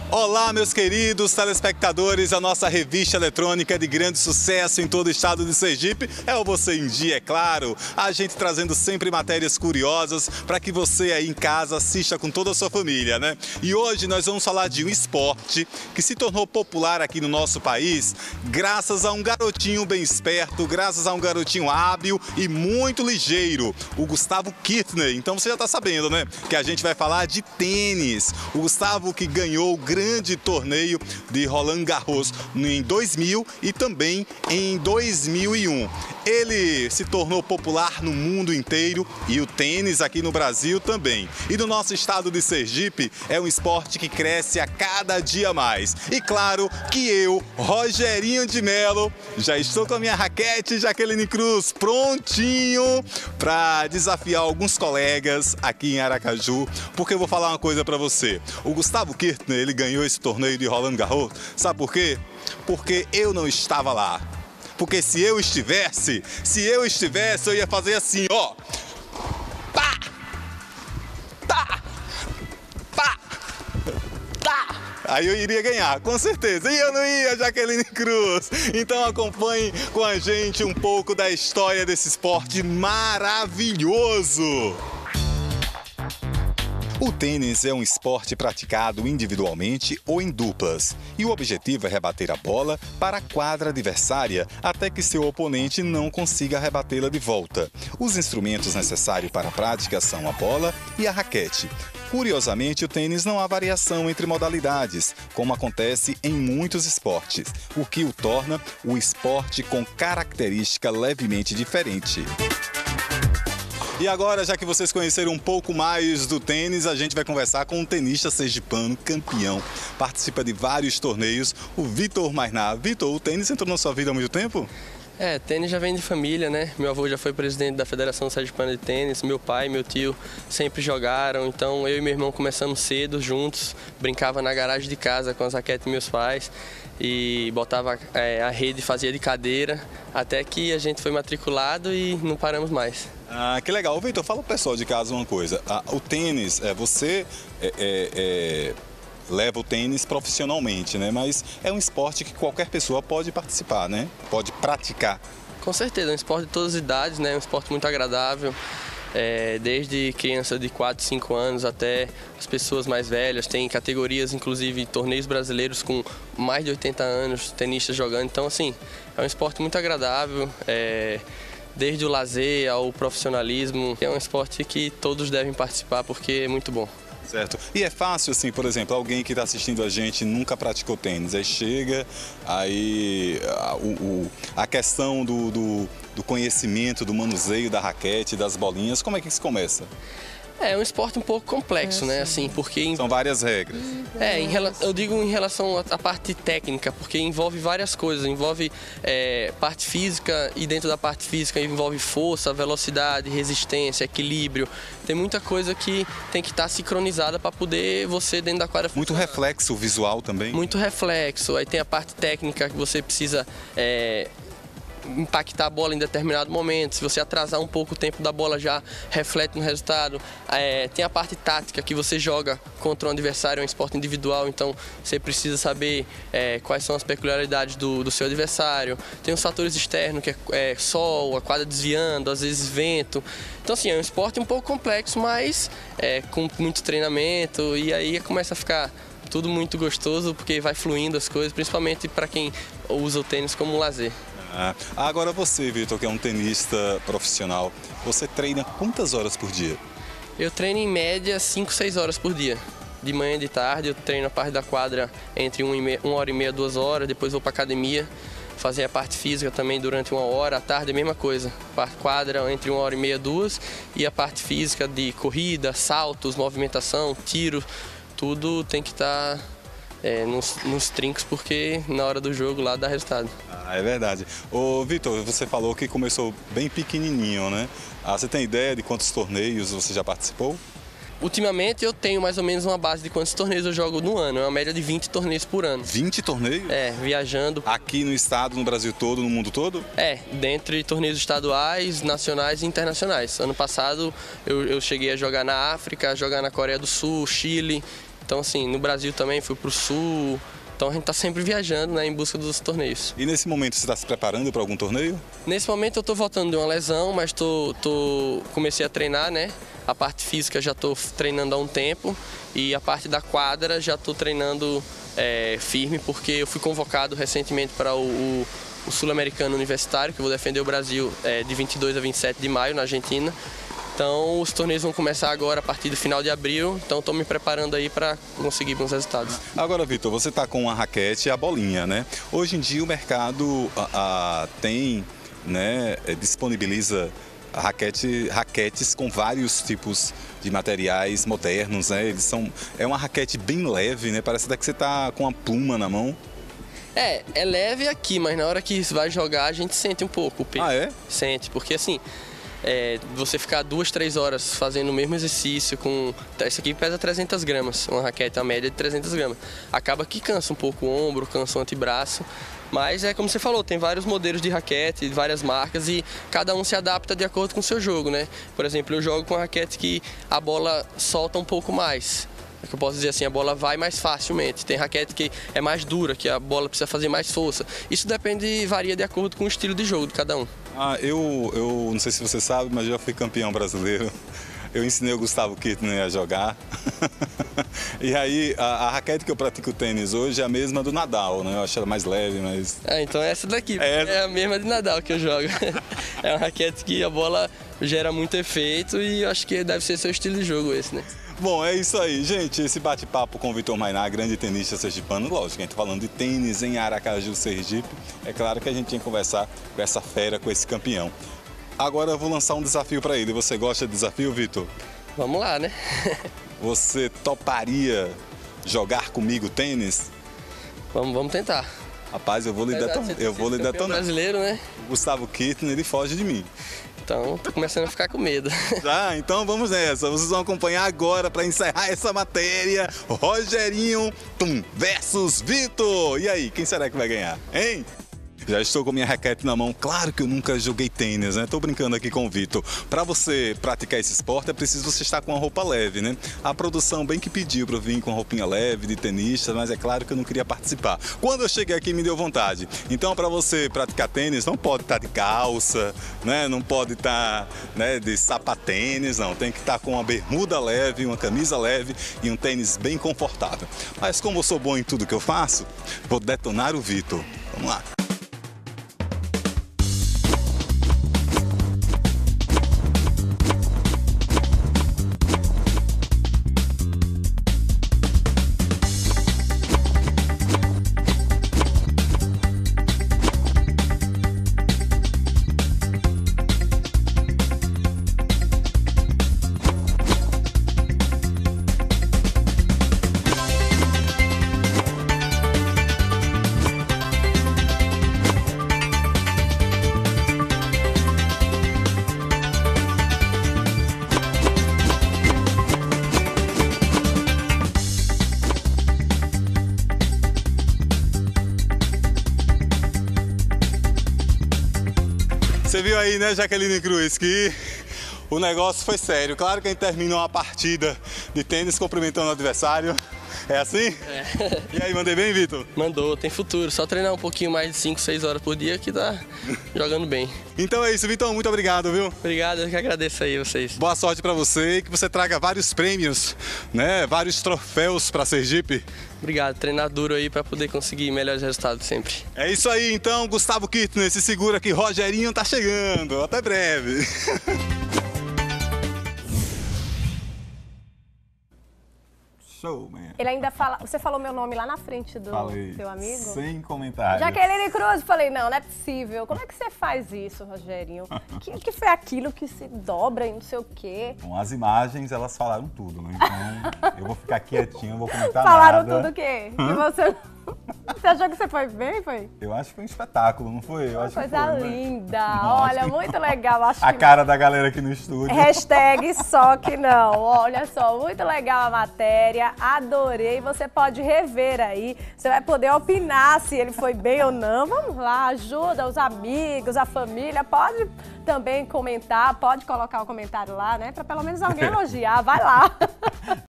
Olá, meus queridos telespectadores, a nossa revista eletrônica de grande sucesso em todo o estado de Sergipe é o Você em Dia, é claro. A gente trazendo sempre matérias curiosas para que você aí em casa assista com toda a sua família, né? E hoje nós vamos falar de um esporte que se tornou popular aqui no nosso país graças a um garotinho bem esperto, graças a um garotinho hábil e muito ligeiro, o Gustavo Kirchner. Então você já está sabendo, né? Que a gente vai falar de tênis. O Gustavo que ganhou o grande torneio de Roland Garros em 2000 e também em 2001. Ele se tornou popular no mundo inteiro e o tênis aqui no Brasil também. E no nosso estado de Sergipe é um esporte que cresce a cada dia mais. E claro que eu, Rogerinho de Melo, já estou com a minha raquete Jaqueline Cruz prontinho para desafiar alguns colegas aqui em Aracaju, porque eu vou falar uma coisa para você. O Gustavo Kirchner, ele ganhou esse torneio de Roland Garros, sabe por quê? Porque eu não estava lá. Porque se eu estivesse, eu ia fazer assim, ó. Pá! Tá! Pá! Tá! Aí eu iria ganhar, com certeza. E eu não ia, Jaqueline Cruz. Então acompanhe com a gente um pouco da história desse esporte maravilhoso. O tênis é um esporte praticado individualmente ou em duplas, e o objetivo é rebater a bola para a quadra adversária até que seu oponente não consiga rebatê-la de volta. Os instrumentos necessários para a prática são a bola e a raquete. Curiosamente, o tênis não há variação entre modalidades, como acontece em muitos esportes, o que o torna o esporte com característica levemente diferente. E agora, já que vocês conheceram um pouco mais do tênis, a gente vai conversar com um tenista sergipano, campeão. Participa de vários torneios, o Vitor Mainá. Vitor, o tênis entrou na sua vida há muito tempo? Tênis já vem de família, né? Meu avô já foi presidente da Federação Sergipana de Tênis, meu pai e meu tio sempre jogaram, então eu e meu irmão começamos cedo juntos, brincava na garagem de casa com as raquetes dos meus pais e botava a rede, fazia de cadeira, até que a gente foi matriculado e não paramos mais. Ah, que legal. Vitor, fala pro pessoal de casa uma coisa, o tênis, você leva o tênis profissionalmente, né? Mas é um esporte que qualquer pessoa pode participar, né? Pode praticar. Com certeza, é um esporte de todas as idades, né? É um esporte muito agradável, desde criança de 4, 5 anos até as pessoas mais velhas. Tem categorias, inclusive torneios brasileiros com mais de 80 anos, tenistas jogando. Então, assim, é um esporte muito agradável, desde o lazer ao profissionalismo. É um esporte que todos devem participar porque é muito bom. Certo. E é fácil, assim, por exemplo, alguém que está assistindo a gente nunca praticou tênis, aí chega, aí a questão do conhecimento, do manuseio da raquete, das bolinhas, como é que isso começa? É um esporte um pouco complexo, né? Assim, porque são várias regras. Eu digo em relação à parte técnica, porque envolve várias coisas, envolve parte física e dentro da parte física envolve força, velocidade, resistência, equilíbrio. Tem muita coisa que tem que estar sincronizada para poder você dentro da quadra funcionar. Muito reflexo visual também? Muito reflexo. Aí tem a parte técnica que você precisa impactar a bola em determinado momento. Se você atrasar um pouco o tempo da bola, já reflete no resultado. Tem a parte tática, que você joga contra um adversário, é um esporte individual, então você precisa saber quais são as peculiaridades do seu adversário. Tem os fatores externos, que é sol, a quadra desviando, às vezes vento. Então, assim, é um esporte um pouco complexo, mas com muito treinamento, e aí começa a ficar tudo muito gostoso, porque vai fluindo as coisas, principalmente para quem usa o tênis como lazer. Agora você, Vitor, que é um tenista profissional, você treina quantas horas por dia? Eu treino em média 5, 6 horas por dia. De manhã e de tarde eu treino a parte da quadra entre 1 hora e meia, 2 horas, depois vou para academia, fazer a parte física também durante 1 hora, à tarde a mesma coisa. Parte quadra entre 1 hora e meia, 2, e a parte física de corrida, saltos, movimentação, tiro, tudo tem que estar nos trincos, porque na hora do jogo lá dá resultado. É verdade. Ô Vitor, você falou que começou bem pequenininho, né? Você tem ideia de quantos torneios você já participou? Ultimamente eu tenho mais ou menos uma base de quantos torneios eu jogo no ano. É uma média de 20 torneios por ano. 20 torneios? Viajando. Aqui no estado, no Brasil todo, no mundo todo? Dentre torneios estaduais, nacionais e internacionais. Ano passado eu cheguei a jogar na África, jogar na Coreia do Sul, Chile. Então, assim, no Brasil também fui pro Sul. Então a gente está sempre viajando, né, em busca dos torneios. E nesse momento você está se preparando para algum torneio? Nesse momento eu estou voltando de uma lesão, mas comecei a treinar, né? A parte física já estou treinando há um tempo e a parte da quadra já estou treinando firme, porque eu fui convocado recentemente para o Sul-Americano Universitário, que eu vou defender o Brasil de 22 a 27 de maio na Argentina. Então os torneios vão começar agora a partir do final de abril, então estou me preparando aí para conseguir bons resultados. Agora, Vitor, você está com a raquete e a bolinha, né? Hoje em dia o mercado tem, né, disponibiliza raquetes com vários tipos de materiais modernos, né? É uma raquete bem leve, né? Parece até que você está com uma pluma na mão. É leve aqui, mas na hora que vai jogar a gente sente um pouco o peso. Ah, é? Sente, porque assim, você ficar 2, 3 horas fazendo o mesmo exercício com... Essa aqui pesa 300 gramas, uma raquete, a média de 300 gramas. Acaba que cansa um pouco o ombro, cansa o antebraço. Mas é como você falou, tem vários modelos de raquete, várias marcas e cada um se adapta de acordo com o seu jogo, né? Por exemplo, eu jogo com uma raquete que a bola solta um pouco mais. É que eu posso dizer assim, a bola vai mais facilmente. Tem raquete que é mais dura, que a bola precisa fazer mais força. Isso varia de acordo com o estilo de jogo de cada um. Eu não sei se você sabe, mas eu já fui campeão brasileiro. Eu ensinei o Gustavo Kirchner a jogar. E aí, a raquete que eu pratico tênis hoje é a mesma do Nadal, né? Eu acho ela mais leve, mas... Então essa daqui é a mesma de Nadal que eu jogo. É uma raquete que a bola gera muito efeito e eu acho que deve ser seu estilo de jogo esse, né? Bom, é isso aí, gente. Esse bate-papo com o Vitor Mainá, grande tenista sergipano. Lógico, a gente tá falando de tênis em Aracaju, Sergipe. É claro que a gente tinha que conversar com essa fera, com esse campeão. Agora eu vou lançar um desafio para ele. Você gosta de desafio, Vitor? Vamos lá, né? Você toparia jogar comigo tênis? Vamos tentar. Rapaz, eu vou lhe detonar. Brasileiro, né? O Gustavo Kirchner, ele foge de mim. Então, tô começando a ficar com medo. Então vamos nessa. Vocês vão acompanhar agora para encerrar essa matéria. Rogerinho versus Vitor. E aí, quem será que vai ganhar, hein? Já estou com minha raquete na mão. Claro que eu nunca joguei tênis, né? Tô brincando aqui com o Vitor. Para você praticar esse esporte, é preciso você estar com uma roupa leve, né? A produção bem que pediu para eu vir com uma roupinha leve de tenista, mas é claro que eu não queria participar. Quando eu cheguei aqui, me deu vontade. Então, para você praticar tênis, não pode estar de calça, né? Não pode estar, né, de sapatênis, não. Tem que estar com uma bermuda leve, uma camisa leve e um tênis bem confortável. Mas como eu sou bom em tudo que eu faço, vou detonar o Vitor. Vamos lá. Você viu aí, né, Jaqueline Cruz, que o negócio foi sério. Claro que a gente termina uma partida de tênis cumprimentando o adversário. É assim? É. E aí, mandei bem, Vitor? Mandou, tem futuro. Só treinar um pouquinho mais de 5, 6 horas por dia que tá jogando bem. Então é isso, Vitor. Muito obrigado, viu? Obrigado, eu que agradeço aí vocês. Boa sorte pra você e que você traga vários prêmios, né? Vários troféus pra Sergipe. Obrigado, treinar duro aí pra poder conseguir melhores resultados sempre. É isso aí, então. Gustavo Kirchner, se segura que Rogerinho tá chegando. Até breve. Show, man. Ele ainda fala... Você falou meu nome lá na frente do seu amigo? Sem comentários. Jaqueline Cruz. Falei, não é possível. Como é que você faz isso, Rogerinho? que foi aquilo que se dobra e não sei o quê? Bom, as imagens, elas falaram tudo, né? Então, eu vou ficar quietinho, não vou comentar Falaram nada. tudo o quê? Que você... Você achou que você foi bem, foi? Eu acho que foi um espetáculo, não foi? Eu acho Coisa que foi, linda. Né? Olha, muito legal. Acho a que... cara da galera aqui no estúdio. Hashtag só que não. Olha só, muito legal a matéria. Adorei. Você pode rever aí. Você vai poder opinar se ele foi bem ou não. Vamos lá, ajuda os amigos, a família. Pode também comentar, pode colocar o comentário lá, né? Para pelo menos alguém elogiar. Vai lá.